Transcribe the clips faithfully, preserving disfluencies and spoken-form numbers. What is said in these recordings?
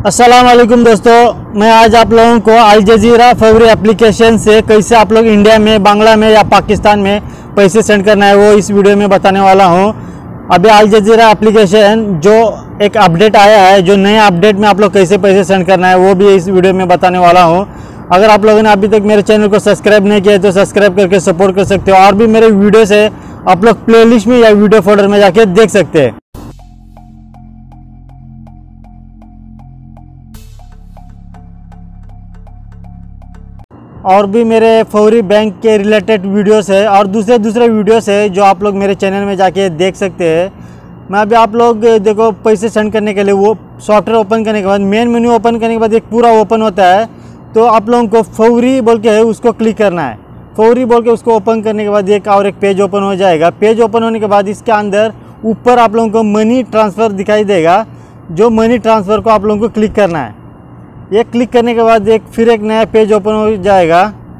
अस्सलाम वालेकुम दोस्तों, मैं आज आप लोगों को अल जजीरा फवरी एप्लीकेशन से कैसे आप लोग इंडिया में, बांग्ला में या पाकिस्तान में पैसे सेंड करना है वो इस वीडियो में बताने वाला हूं। अभी अल जजीरा एप्लीकेशन जो एक अपडेट आया है, जो नए अपडेट में आप लोग कैसे पैसे सेंड करना है वो भी इस वीडियो में बताने वाला हूं। अगर आप लोगों ने अभी तक मेरे चैनल को सब्सक्राइब नहीं किया तो सब्सक्राइब करके सपोर्ट कर सकते हो, और भी मेरे वीडियो से आप लोग प्लेलिस्ट में या वीडियो फोल्डर में जाके देख सकते हैं। और भी मेरे फौरी बैंक के रिलेटेड वीडियोस है और दूसरे दूसरे वीडियोस है जो आप लोग मेरे चैनल में जाके देख सकते हैं। मैं अभी आप लोग देखो, पैसे सेंड करने के लिए वो सॉफ्टवेयर ओपन करने के बाद मेन मेन्यू ओपन करने के बाद एक पूरा ओपन होता है, तो आप लोगों को फौरी बोल के है उसको क्लिक करना है। फौरी बोल के उसको ओपन करने के बाद एक और एक पेज ओपन हो जाएगा। पेज ओपन होने के बाद इसके अंदर ऊपर आप लोगों को मनी ट्रांसफ़र दिखाई देगा, जो मनी ट्रांसफ़र को आप लोगों को क्लिक करना है। ये क्लिक करने के बाद एक फिर एक नया पेज ओपन हो जाएगा।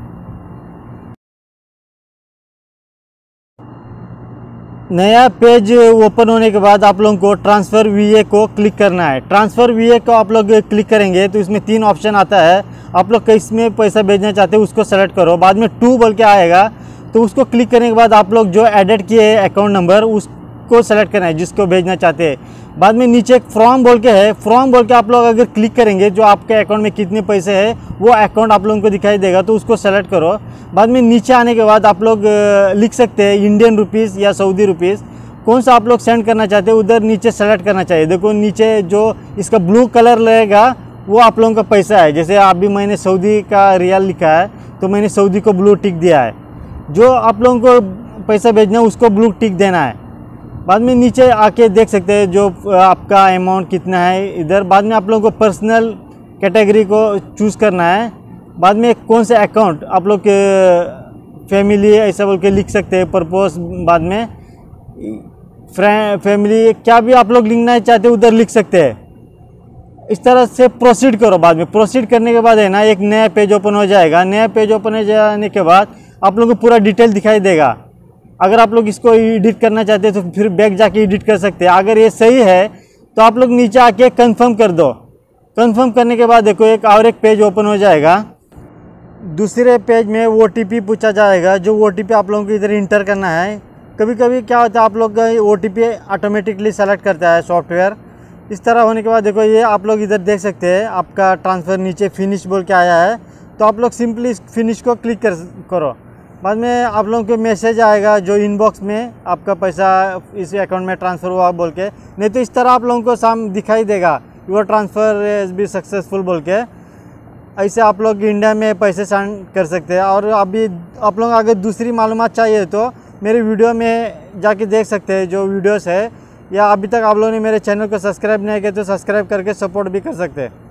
नया पेज ओपन होने के बाद आप लोगों को ट्रांसफ़र वीए को क्लिक करना है। ट्रांसफ़र वीए को आप लोग क्लिक करेंगे तो इसमें तीन ऑप्शन आता है। आप लोग किस में पैसा भेजना चाहते हो उसको सेलेक्ट करो, बाद में टू बोल के आएगा तो उसको क्लिक करने के बाद आप लोग जो एडिट किए अकाउंट नंबर उसको सेलेक्ट करना है जिसको भेजना चाहते हैं। बाद में नीचे एक फ्रॉम बोल के है, फ्रॉम बोल के आप लोग अगर क्लिक करेंगे जो आपके अकाउंट में कितने पैसे हैं वो अकाउंट आप लोगों को दिखाई देगा, तो उसको सेलेक्ट करो। बाद में नीचे आने के बाद आप लोग लिख सकते हैं इंडियन रुपीज़ या सऊदी रुपीज़, कौन सा आप लोग सेंड करना चाहते हैं उधर नीचे सेलेक्ट करना चाहिए। देखो नीचे जो इसका ब्लू कलर रहेगा वो आप लोगों का पैसा है। जैसे अभी मैंने सऊदी का रियाल लिखा है तो मैंने सऊदी को ब्लू टिक दिया है। जो आप लोगों को पैसा भेजना है उसको ब्लू टिक देना है। बाद में नीचे आके देख सकते हैं जो आपका अमाउंट कितना है इधर। बाद में आप लोगों को पर्सनल कैटेगरी को चूज़ करना है। बाद में कौन सा अकाउंट आप लोग फैमिली ऐसा बोल के लिख सकते हैं, पर्पस। बाद में फ्रेंड फैमिली क्या भी आप लोग लिखना चाहते हैं उधर लिख सकते हैं। इस तरह से प्रोसीड करो। बाद में प्रोसीड करने के बाद है ना एक नया पेज ओपन हो जाएगा। नया पेज ओपन हो जाने के बाद आप लोगों को पूरा डिटेल दिखाई देगा। अगर आप लोग इसको एडिट करना चाहते हैं तो फिर बैक जाके एडिट कर सकते हैं। अगर ये सही है तो आप लोग नीचे आके कंफर्म कर दो। कंफर्म करने के बाद देखो एक और एक पेज ओपन हो जाएगा। दूसरे पेज में ओ टी पी पूछा जाएगा, जो ओ टी पी आप लोगों को इधर इंटर करना है। कभी कभी क्या होता है आप लोग का O T P automatically select करता है सॉफ्टवेयर। इस तरह होने के बाद देखो ये आप लोग इधर देख सकते हैं आपका ट्रांसफ़र नीचे फिनिश बोल के आया है, तो आप लोग सिंपली इस फिनिश को क्लिक कर करो। बाद में आप लोगों को मैसेज आएगा जो इनबॉक्स में आपका पैसा इस अकाउंट में ट्रांसफ़र हुआ बोल के, नहीं तो इस तरह आप लोगों को साम दिखाई देगा your transfer is be successful बोल के। ऐसे आप लोग इंडिया में पैसे सेंड कर सकते हैं। और अभी आप लोग अगर दूसरी मालूमात चाहिए तो मेरे वीडियो में जाके देख सकते हैं जो वीडियोस है, या अभी तक आप लोगों ने मेरे चैनल को सब्सक्राइब नहीं किया तो सब्सक्राइब करके सपोर्ट भी कर सकते हैं।